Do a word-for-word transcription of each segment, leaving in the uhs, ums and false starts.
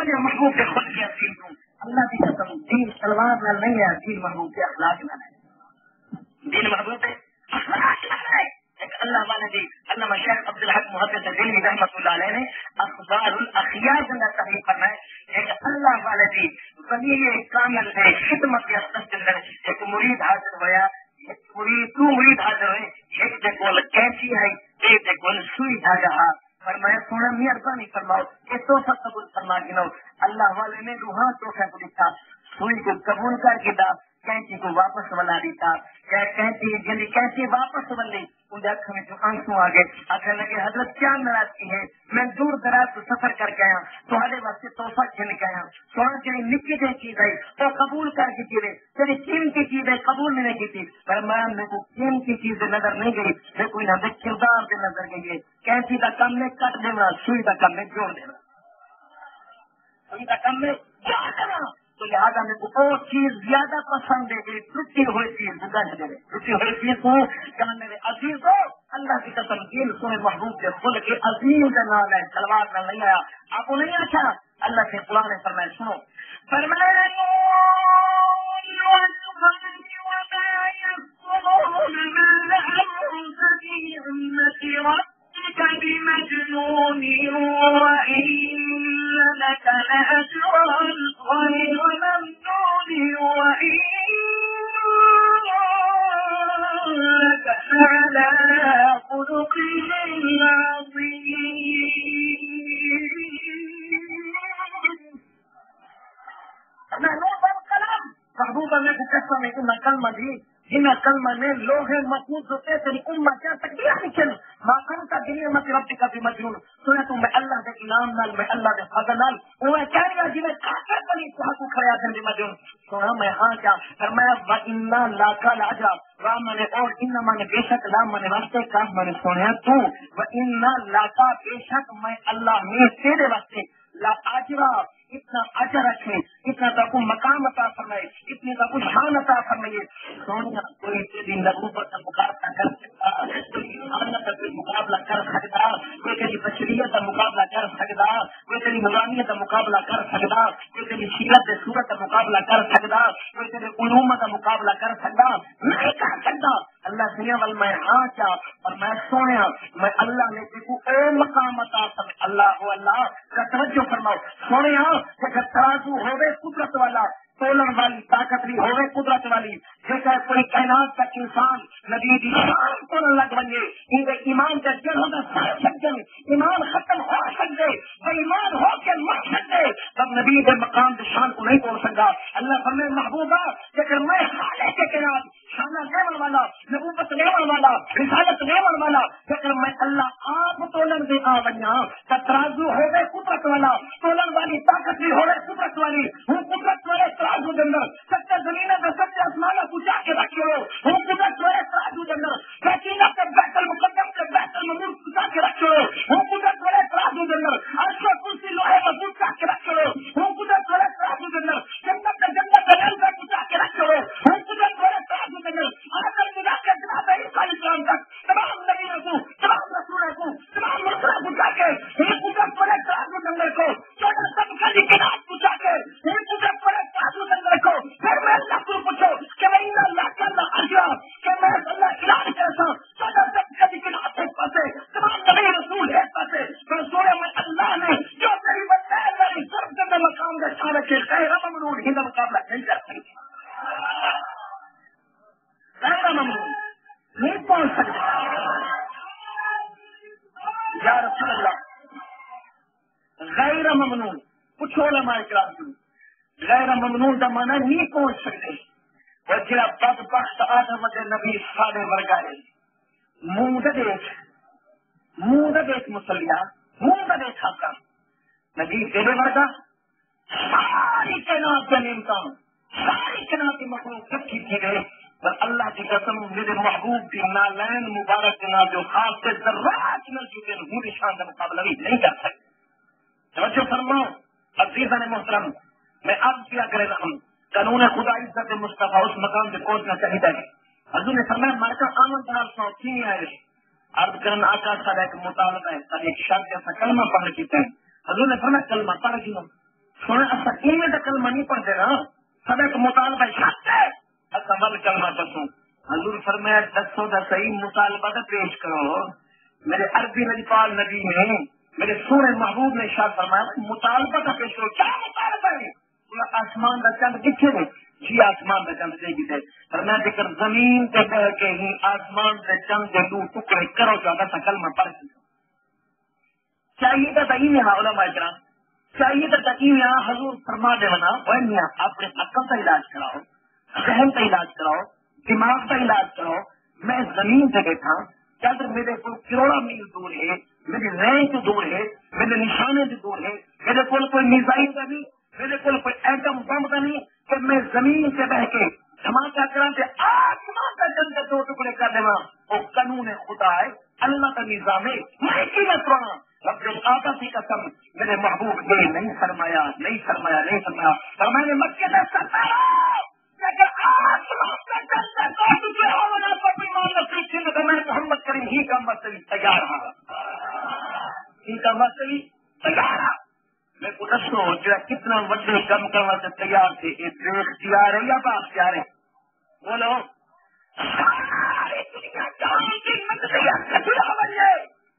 سونے محبوب کے خود کے اصیل کو اللہ کی قسم دین تلوار نہ نہیں ہے، دین محبوب کے اخلاق نہ ہے، دین محبوب ہے اخلاق نہ ہے۔ ایک اللہ والے دی علامہ شیخ عبدالحق محدث دہلوی رحمۃ اللہ علیہ نے اخبار الاخیار کے اندر تحریر کرنا ہے، ایک اللہ والے دی ولی کامل ہے خدمت کے اثر کے اندر ایک مرید حاضر ہوا، ایک مرید تو مرید حاضر ہوئے، ایک دے کول کیسی ہے، ایک دے کول سوئی دھاگا، فرمایا سونا مہربانی فرماؤ کہ توحفہ قبول فرما گنو۔ اللہ والے نے روحاں توحفہ کو لکھا، سوئی کو قبول کر کے دا کینچی کو واپس ولا دیتا، کینچی جلدی کینچی واپس ولی ان کے آنکھ میں جو آنسو آ گئے، آخر لگے حضرت کیا ناراض کی ہے، میں دور دراز کو سفر کر کے آیا تھوڑے واسطے توحفہ چھن کے آیا، سونا جی نکی جی چیز ہے تو قبول کر کے چیزیں تیری قیمتی چیز ہے قبول نہیں کی تھی، پر میں میرے کو قیمتی چیز نظر نہیں گئی، میں کوئی نہ کردار سے نظر گئی ہے، کینچی کا کم میں کٹ دینا، سوئی کا کم میں جوڑ دینا، سوئی کا کم میں جوڑ دینا، تو لہٰذا میرے کو وہ چیز زیادہ پسند ہے کہ ٹوٹی ہوئی چیز گنج دے ٹوٹی ہوئی چیز کو کیا میرے عزیز ہو اللہ کی قسم دل سونے محبوب کے خود کے عظیم کا نام ہے، تلوار کا نہیں آیا، آپ کو نہیں اچھا اللہ کے قرآن نے فرمایا سنو، فرمایا بمجنون وإن لك لأجرا غير ممنون وإنك لعلى خلق عظيم۔ محبوبہ میں قسم ہے کہ کلمہ دی جن کلمہ میں لوہے محفوظ ہوتے تیری امت کیا تکلیہ نکل ماں کا دنیا مت رب کا بھی مجنون سنے تو میں اللہ کے انعام نال میں اللہ کے فضل نال وہ کہہ رہا جی میں کافر بنی تو کو کھڑا کر دی مجنون سنا میں ہاں کیا فرمایا وانا لاکا لاجا رام نے اور ان من بے شک رام من واسطے کام من سنیا تو وانا لاکا بے شک میں اللہ میں تیرے واسطے لا اجرا اتنا اجر رکھے اتنا تو کو مقام عطا فرمائے اتنی تو کو شان عطا فرمائے سونا کوئی تیری نبوت کا مقابلہ کر سکتا کوئی انسانیت کا مقابلہ کر سکتا کوئی تیری بشریت کا مقابلہ کر سکتا کوئی تیری نورانیت کا مقابلہ کر سکتا کوئی تیری سیرت صورت کا مقابلہ کر سکتا کوئی تیرے علوم کا مقابلہ کر سکتا نہیں کر سکتا اللہ دنیا وال میں ہاں کیا اور میں سونے میں اللہ نے دیکھو اے مقام عطا فرمائے اللہ ہو اللہ کا توجہ فرماؤ سونے کہ ترازو ہوئے قدرت والا تولن والی طاقت بھی ہوئے قدرت والی جیسا کوئی کائنات کا انسان نبی کی شان کو نہ لگ بنے ان ایمان کا جڑ ہوگا سکتے ایمان ختم ہو سکتے وہ ایمان ہو کے مر سکتے تب نبی کے مقام کی شان کو نہیں توڑ سکتا اللہ فرمائے محبوبہ کہ میں خالق کے خلاف شانہ لیون والا نبوت لیون والا رسالت لیون والا کہ میں اللہ آپ تولن دے آ بنیا کہ ترازو ہوئے قدرت والا تولن والی طاقت بھی ہوئے قدرت والی ہوں قدرت والے ترازو کے اندر سچے زمین کا سچے آسمان پوچھا کے رکھے ہو ہوں قدرت والے ترازو کے اندر سچینہ کے بیت المقدم کے بیت المنور پوچھا کے رکھے ہو ہوں قدرت والے ترازو کے اندر عرش و کرسی لوہے کا پوچھا کے رکھے ہو ہوں قدرت والے ترازو کے اندر جنت کا جنت کا جنت کا پوچھا کے رکھے ہو ہوں قدرت والے ترازو کے اندر آخر ملا کے جناب عیسیٰ علیہ السلام تک تمام نبیوں کو تمام رسولوں کو تمام مرسلوں کو پوچھا کے ہوں قدرت والے ترازو کے اندر کو چھوٹا سب کا کنات پوچھا کے ہوں قدرت والے ترازو کے اندر کو پھر میں اللہ کو پوچھو کہ میں اللہ کا اللہ اجرا کہ میں اللہ علاج کرتا چھوٹا سب کا کنات ایک پاسے تمام نبی رسول ایک پاسے میں سونے میں اللہ نے جو تیری بندہ ہے اللہ نے سب کے مقام کا شان رکھے غیر ممنون ہی کا مقابلہ نہیں کر سکتا غیر ممنون نہیں پہنچ سکتا یا رسول اللہ غیر ممنون کچھ علماء کرام کو غیر ممنون کا معنی نہیں پہنچ سکتے اور جڑا بدبخت آدم کے نبی صالح ورگا ہے منہ دے دیکھ منہ دے دیکھ مسلیا منہ دے دیکھ کا نبی تیرے ورگا ساری کائنات کا نعمتوں ساری کائنات کی مخلوق اکٹھی کی گئے پر اللہ کی قسم میرے محبوب کی نالین مبارک کے نام جو خاص سے ذرات مل چکے ہیں وہ نشان کا مقابلہ بھی نہیں کر سکتے توجہ فرماؤ عزیزان محترم میں عرض کیا کرے رہا ہوں قانون خدا عزت مصطفیٰ اس مقام سے پہنچنا چاہیے حضور نے فرمایا مارکا آمن دار سو تین آئے عرض کرن آقا سارا ایک مطالبہ ہے سارا ایک شرط جیسا کلمہ پڑھ کیتے ہیں حضور نے فرمایا کلمہ پڑھ کیوں سونے اصا ایویں تو کلمہ نہیں پڑھتے نا، سب ایک مطالبہ شرط ہے اصا ول کلمہ دسوں. حضور فرمایا دسو تو صحیح مطالبہ تو پیش کرو. میرے عربی نجپال نبی نے میرے سونے محبوب نے ارشاد فرمایا مطالبہ کا پیش کرو. کیا مطالبہ ہے؟ آسمان کا چند کتنے نے؟ جی آسمان کا چند دے گی فرمایا ذکر زمین پہ بہ کے ہی آسمان سے چند کے دو ٹکڑے کرو جو اگر کلمہ پڑھ سکو. چاہیے تو صحیح میں ہاں علماء کرام چاہیے تو تقیم یہاں حضور فرما دے بنا وہ اپنے عقل کا علاج کراؤ، ذہن کا علاج کراؤ، دماغ کا علاج کراؤ. میں زمین سے بیٹھا چندر میرے کو کروڑا میل دور ہے، میری رینک دور ہے، میرے نشانے سے دور ہے، میرے کو کوئی میزائل کا نہیں، میرے کو کوئی ایٹم بم کا نہیں کہ میں زمین سے بہ کے دھماکہ کرا کے آسمان کا چند کے دو ٹکڑے کر دینا. وہ قانون خدا ہے، اللہ کا نظام ہے. میں کی نہ سونا رب آتا کی قسم میرے محبوب نے نہیں فرمایا نہیں فرمایا نہیں فرمایا اور میں نے مکے میں فرمایا تو میں محمد کریم ہی کا مسئلہ تیار رہا ہی کا مسئلہ تیار رہا. میں کو دسو جو کتنا وڈے کم کرنے سے تیار تھے، یہ اختیار ہے یا با اختیار ہے؟ بولو ساری دنیا جہاں کی منزل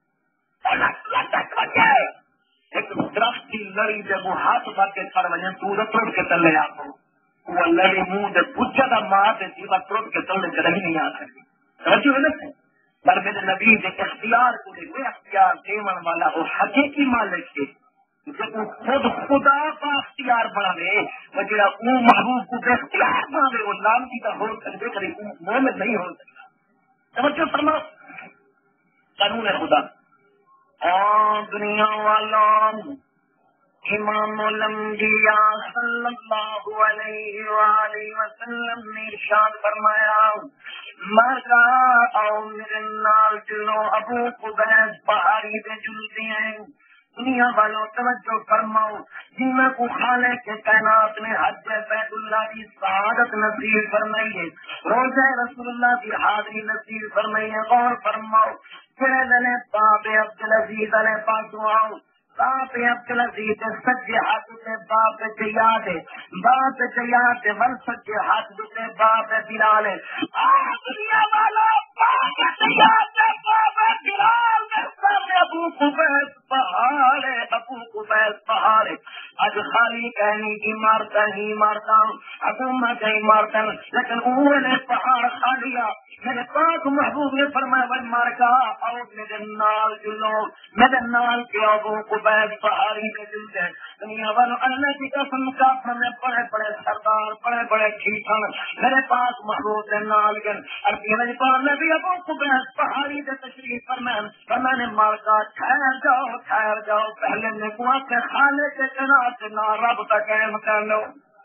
ایک درخت کی لڑی جب وہ ہاتھ مار کے کر وجہ تو توڑ کے چلے آپ وہ لڑی منہ جب پوچھا تھا ماں سے سیوا توڑ کے چلنے کے نہیں آ سکتی. سمجھو ہے نا پر میرے نبی نے اختیار کو لے اختیار دیون والا وہ حقیقی مالک ہے جب وہ خود خدا کا اختیار بنا لے وہ جڑا وہ محبوب کو بے اختیار بنا لے وہ نام کی کا ہو سکتے کرے مومن نہیں ہو سکتا. سمجھو فرما قانون خدا. اور دنیا والوں امام الانبیاء صلی اللہ علیہ وآلہ وسلم نے ارشاد فرمایا مرگا او میرے نال چلو ابو قبیس پہاڑی پہ جلتے ہیں. دنیا والوں توجہ فرماؤ جن کو خالق کے کائنات نے حج بیت اللہ کی سعادت نصیب فرمائی ہے، روزہ رسول اللہ کی حاضری نصیب فرمائی ہے. غور فرماؤ پھر دلے پاپ عبدالعزیز علیہ پاسو آؤ باپ عبدالعزیز سجے ہاتھ سے باپ جیاد ہے، باپ جیاد ول سجے ہاتھ سے باپ بلال ہے. دنیا والا باپ جیاد باپ بلال سامنے ابو قبیس پہاڑ ہے، ابو قبیس پہاڑ ہے. آج خالی کہنی کی مارتا ہی مارتا حکومت ہی مارتا لیکن انہوں نے پہاڑ کھا لیا. میرے پاک محبوب نے فرمایا بھائی مار کا اور میرے نال جلو میرے نال کے ابو قبیس پہاڑی میں جل گئے. دنیا والوں اللہ کی قسم کافر میں بڑے بڑے سردار بڑے بڑے ٹھیکن میرے پاس محبوب کے نال گن اربی پڑھنے بھی ابو قبیس پہاڑی سے تشریف فرمائے فرما نے مار کا ٹھہر جاؤ ٹھہر جاؤ پہلے میں کنواں کے خانے کے کنار سے نہ رب تک قائم کر لو.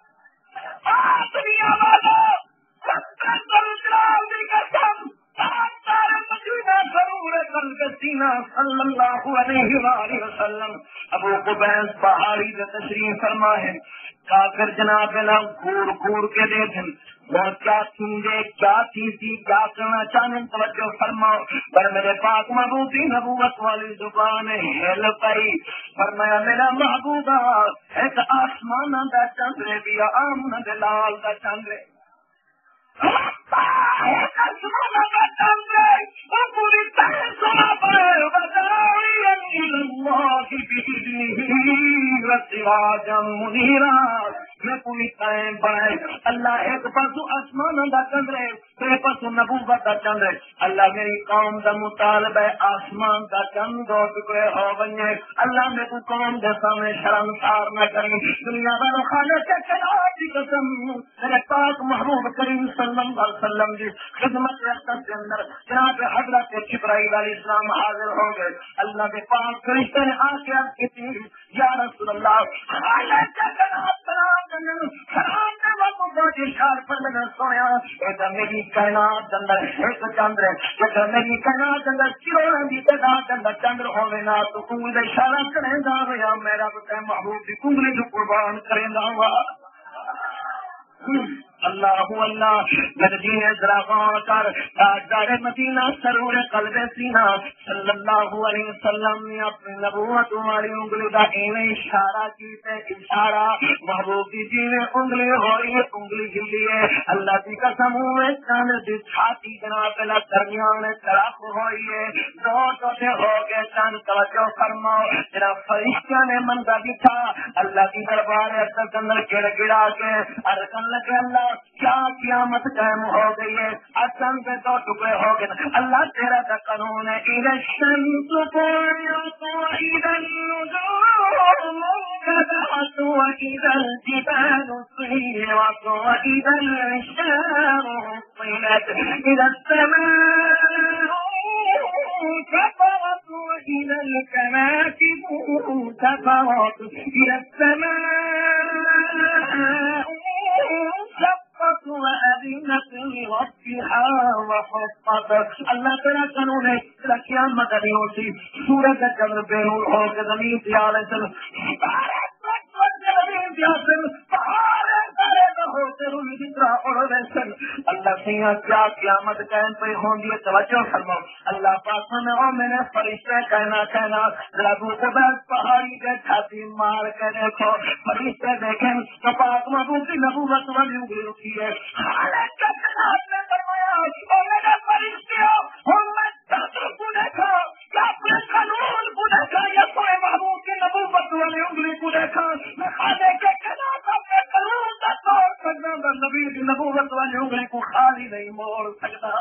دنیا والوں صلی اللہ علیہ وآلہ وسلم ابو قبیس پہاڑی سے تشریف فرما ہے. کافر جناب نا گور گور کے دیکھیں وہ کیا سنجھے کیا چیزی کیا کرنا چاہیں توجہ فرماؤ. پر میرے پاک محبوبی نبوت والی زبان ہل پائی فرمایا میرا محبوبہ ایک آسمان دا چندرے بھی آمن لال دا چندرے پوری طرح سنا پائے منیرا میں پوری طرح بڑھائے اللہ ایک پاسو آسمان دا چندرے تو پاسو نبوت دا چندرے. اللہ میری قوم دا مطالبہ ہے آسمان دا چند دو ٹکڑے ہو بنے. اللہ میں کو قوم دے سامنے شرمسار نہ کریں. دنیا والوں خالق کے خلاف کی قسم میرے پاک محبوب کریم صلی اللہ علیہ وسلم کی خدمت رحمت کے اندر جناب حضرت جبرائیل علیہ السلام حاضر ہو گئے. اللہ کے پاک فرشتے نے آ کے عرض کی تھی یا رسول اللہ خالق کے خلاف سلام کرنے سلام کے وقت بہت اشار پر میں نے سویا ایک میری کائنات اندر ایک چندر ایک میری کائنات اندر کروڑوں کی تعداد اندر چندر ہوئے نا تو کنگل اشارہ کریں گا یا میرا بتا محبوب کی کنگلی جو قربان کریں گا. اللہ اللہ میرے دین ذرا غور کر تاجدار مدینہ سرور قلب سینہ صلی اللہ علیہ وسلم نے اپنی نبوت والی انگلی کا ایویں اشارہ کیتے اشارہ محبوب کی جی نے انگلی ہوئی انگلی ہلی ہے اللہ کی قسم ہوئے چند دی چھاتی جناب پہلا درمیان طرف ہوئی ہے دو ٹوٹے ہو گئے چند توجہ فرماؤ جناب فرشتوں نے منظر دکھا اللہ کی دربار اندر اندر گڑ گڑا کے ارکن لگے اللہ کیا قیامت قائم ہو گئی ہے اصل کے دو ٹکڑے ہو گئے اللہ تیرا کا قانون ہے اذا الشمس كورت واذا النجوم انكدرت واذا الجبال سيرت واذا العشار عطلت اذا السماء كفرت واذا الكواكب انتثرت اذا السماء شقت وأذنت لربها وحقت اللہ تعالیٰ قانون ہے قیامت نہیں ہوتی سورج کا چندر بے نور ہو کے زمین تیار ہے چل اللہ سیاح کیا قیامت قائم پہ ہوں گی توجہ فرماؤ اللہ پاک میں او میں نے فرشتے کہنا کہنا ربو کو بس پہاڑی کے چھاتی مار کے دیکھو فرشتے دیکھیں تو پاک محبوب کی نبوت والی انگلی رکھی ہے حالت کا آپ نے فرمایا اور میرے فرشتے ہم میں چندر کو دیکھا کیا اپنے قانون کو دیکھا یا کوئی محبوب کی نبوت والی انگلی کو دیکھا میں خانے کے خلاف اپنے قانون کا توڑ سکتا ہوں نبی کی نبوت والی انگلی کو خالی نہیں موڑ سکتا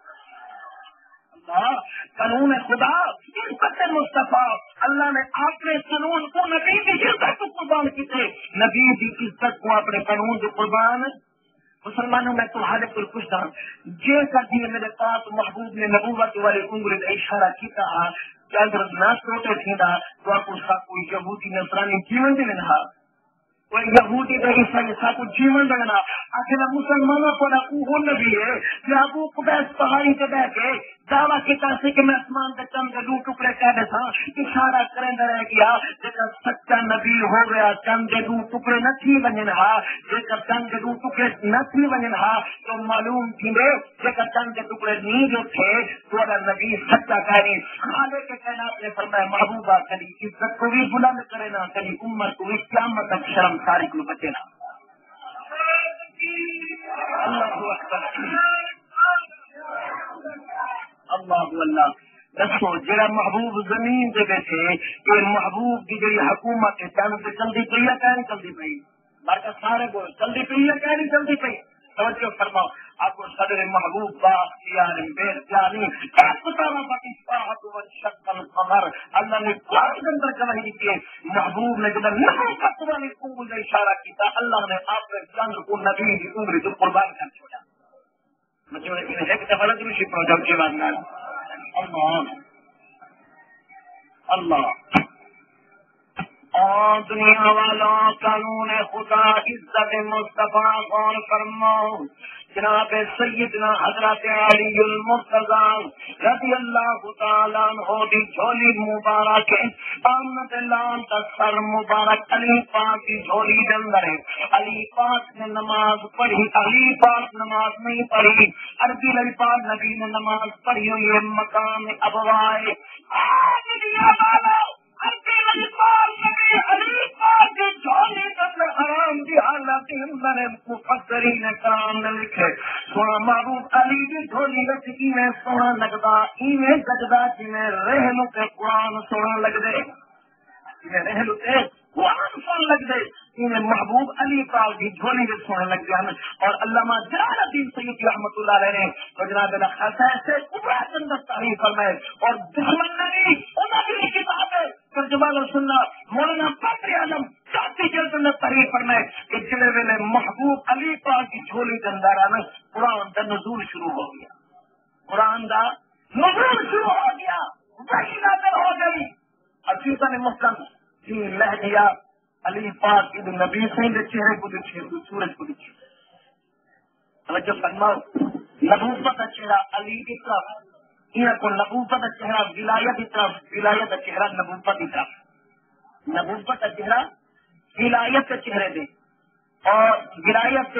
قانون خدا عزت مصطفیٰ اللہ نے اپنے قانون کو نبی کی عزت کو قربان کی تھے نبی کی عزت کو اپنے قانون کو قربان مسلمانوں میں تمہارے پر پوچھتا ہوں جے کر دیے میرے پاس محبوب نے نبوت والے انگلی کا اشارہ کیا کہ اگر نہ سوٹے تھے تو آپ اس کا کوئی یہودی نصرانی جیون دے لینا کوئی یہودی کا عیسائی سا کو جیون دینا آخر مسلمانوں کو وہ نبی ہے کہ ابو قبیس پہاڑی پہ بیٹھ کے دعویٰ کیا سے کہ میں آسمان کے چند کے دو ٹکڑے کہہ دیتا اشارہ کریں رہ گیا جیسا سچا نبی ہو گیا چند کے دو ٹکڑے نہ تھی بنن ہا جیسا چند کے دو ٹکڑے نہ تھی بنن ہا تو معلوم تھی جیسا چند کے ٹکڑے نہیں جو تھے تو نبی سچا کہہ رہی خالے کے کہنا نے فرمایا محبوبہ کبھی عزت کو بھی بلند کرے نا کبھی امت کو بھی قیامت تک شرم ساری کو بچے نا اللہ اکبر اللہ اللہ دسو جڑا محبوب زمین دے بیٹھے یہ محبوب کی جی حکومت ہے چند چلتی پی ہے کہ نہیں چلتی پی برکت سارے بول چلتی پی ہے کہ نہیں چلتی پی توجہ فرماؤ آپ کو صدر محبوب با اختیار بے اختیاری شکل قمر اللہ نے قرآن کے اندر گواہی دی محبوب نے جب نبوت والی انگلی نے اشارہ کیا اللہ نے آپ کے چند کو نبی کی انگلی کو قربان کر چھوڑا مجھے ایک دفعہ دوسری پروجیکٹ کے بعد اللہ اللہ اور دنیا والوں قانون خدا عزت مصطفیٰ غور فرماؤ جناب سیدنا حضرت علی المرتضی رضی اللہ تعالیٰ عنہ دی جھولی مبارک آمد لان تک سر مبارک علی پاک کی جھولی کے اندر ہے علی پاک نے نماز پڑھی علی پاک نماز نہیں پڑھی عربی علی پاک نبی نے نماز پڑھی ہوئی ہے مقام ابوائے آج دنیا والا عربی علی پاک نبی علی پاک کی جھولی کے اندر حرام دی حالت اندر مفسرین کرام نے لکھے سونا محبوب علی کی جھولی وچ ایویں سونا لگدا ایویں سجدا جویں رحم کے قرآن سونا لگدے ایویں رحم تے قرآن سونا لگدے ایویں محبوب علی پاک کی جھولی وچ سونا لگ جان اور علامہ جلال الدین سیوطی رحمۃ اللہ علیہ نے اور جناب الخصائص کبریٰ کے اندر تعریف فرمائے اور دشمن نبی انہاں کی کتاب ہے ترجمہ سننا مولانا فخر عالم چاہتی جلد اندر تعریف فرمائے کہ جلے ویلے محبوب علی پاک کی جھولی کے اندر آنا قرآن کا نزول شروع ہو گیا قرآن کا نزول شروع ہو گیا وحی نازل ہو گئی عزیزاں نے محترم جی لہ گیا علی پاک کی نبی سے چہرے کو دیکھے سورج کو دیکھے توجہ فرماؤ نبوت کا چہرہ علی کی طرف یہ کو نبوت کا چہرہ ولایت کی طرف ولایت کا چہرہ نبوت کی طرف نبوت کا چہرہ ولایت کے چہرے دے اور ولایت کے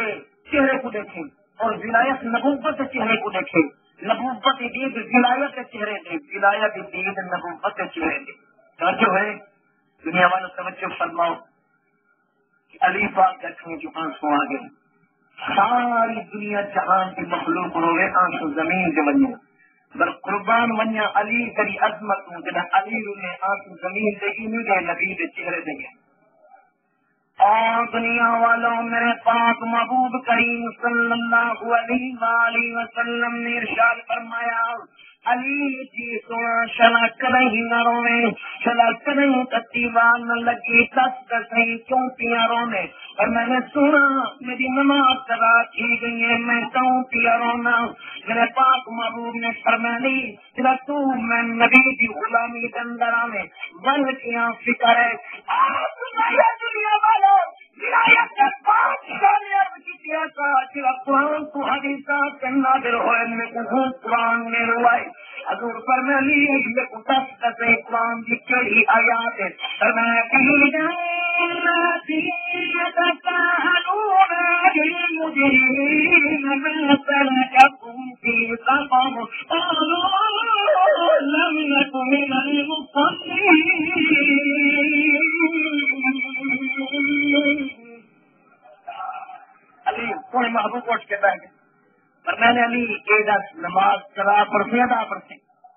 چہرے کو دیکھیں اور ولایت نبوت چہرے کو دیکھیں. نبوت دید ولایت چہرے دے, ولایت دید نبوت چہرے دے. توجہ ہے دنیا والوں, توجہ فرماؤ. علی پاک دیکھیں جو آنسو آ گئے, ساری دنیا جہان کی مخلوق روے آنسو زمین کے ونیا بر قربان ونیا علی کری عظمت ہوں جنا علی نے آنسو زمین دے گی نہیں دے نبی دے چہرے دے گئے. اور دنیا والوں میرے پاک محبوب کریم صلی اللہ علیہ وآلہ وسلم نے ارشاد فرمایا علی جی سونا شلا کریں نہ روے, شلا کریں تتیوان نہ لگی, دس دسیں کیوں پیا رونے. اور میں نے سنا میری نماز قضا کی گئی ہے, میں کیوں پیا رونا. میرے پاک محبوب نے فرمایا تیرا تو میں نبی کی غلامی کے اندر آنے بن کیا فکر ہے. دنیا والوں ولایت کے بادشاہ نے عرض کیا تھا تیرا قرآن تو حدیثات کے نادر ہوئے میں کو قرآن میں روائے. حضور پر میں لی میں کو دس دسیں قرآن کی چڑھی آیات ہے. اور میں کہیں جاتی تساءلون للمجرمین من سلككم في سقر قالوا لم نكن من المصلين. علی سونے محبوب اٹھ کے بیٹھ گئے. پر میں نے علی کے دس نماز قضا پڑھتے ادا پڑھتے.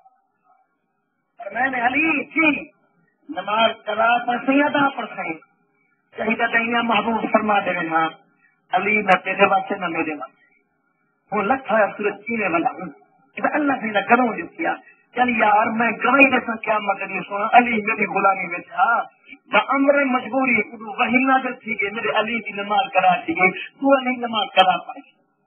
پر میں نے علی کی نماز قضا پڑھتے ادا پڑھتے. چاہیے دنیا محبوب فرما دے رہے ہاں علی نہ تیرے واسطے نہ میرے واسطے وہ لکھا ہے سورج چینے والا ہوں اللہ سے نہ کروں جو کیا. چل یار میں گواہی دیتا کیا مگر یہ سونا علی میری غلامی میں تھا امر مجبوری وہی نازل تھی کہ میرے علی کی نماز کرا تھی تو علی نماز کرا پائے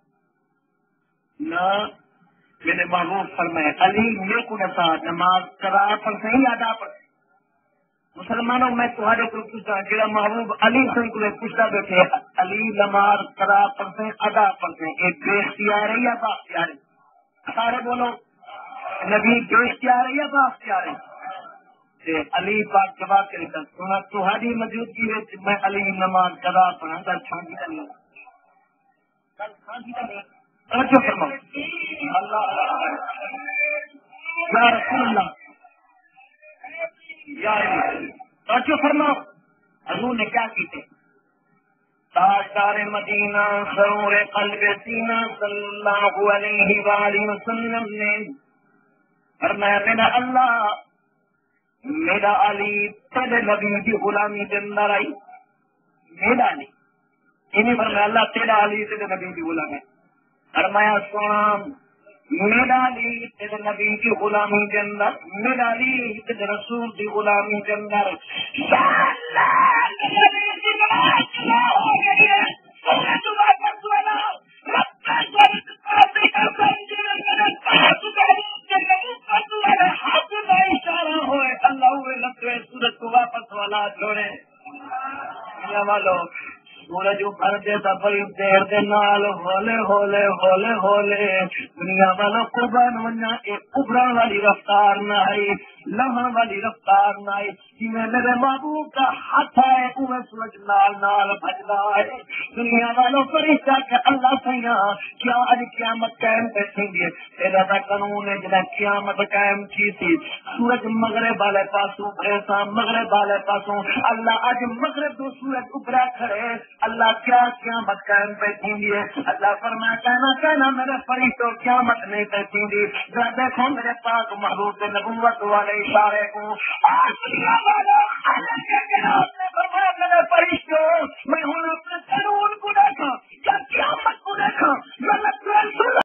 نہ. میرے محبوب فرمائے علی میرے کو نہ نماز کرا پڑھتے ہی ادا پڑھتے. مسلمانوں میں تمہارے کو پوچھتا جڑا محبوب علی سے کو پوچھتا بیٹھے علی نماز کرا پڑھتے ادا پڑھتے ایک بے اختیار ہے یا با اختیار ہے؟ سارے بولو نبی بے اختیار ہے یا با اختیار ہے؟ علی پاک جواب کرے گا سنا تمہاری موجودگی ہے میں علی نماز کرا پڑھا کل چھانگی کا نہیں کل چھانگی کا نہیں. توجہ فرماؤ اللہ یا رسول اللہ یا توجہ فرماؤ. حضور نے کیا کیتے تاجدار مدینہ سرور قلب سینہ صلی اللہ علیہ وآلہ وسلم نے فرمایا میرا اللہ میرا علی تیرے نبی کی غلامی کے اندر آئی. میرا علی انہیں فرمایا اللہ تیرا علی تیرے نبی کی غلامی. فرمایا سونا میرا علی تیرے نبی کی غلامی کے اندر, میرا علی تیرے رسول کی غلامی کے اندر. سورج کو واپس والا چھوڑے والو سورج ابھر دے سفر دیر دے نال ہولے ہولے ہولے ہولے دنیا والا قربان بننا ایک ابھرن والی رفتار نہ آئی لمحہ والی رفتار نہ آئی. جنہیں میرے محبوب کا ہاتھ ہے انہیں سورج نال نال بجنا ہے. دنیا والوں فرشتہ کہ اللہ سیاں کیا اج قیامت قائم بیٹھیں گے تیرا دا قانون ہے جنہیں قیامت قائم کی تھی سورج مغرب والے پاسوں ابھرے سا مغرب والے پاسوں اللہ اج مغرب دو سورج ابھرا کھڑے اللہ کیا قیامت قائم بیٹھیں گے. اللہ فرمایا کہنا کہنا میرے فرشتوں قیامت نہیں بیٹھیں گی. ذرا دیکھو میرے پاک محبوب نبوت والے اشارے کو. دنیا والوں اللہ کے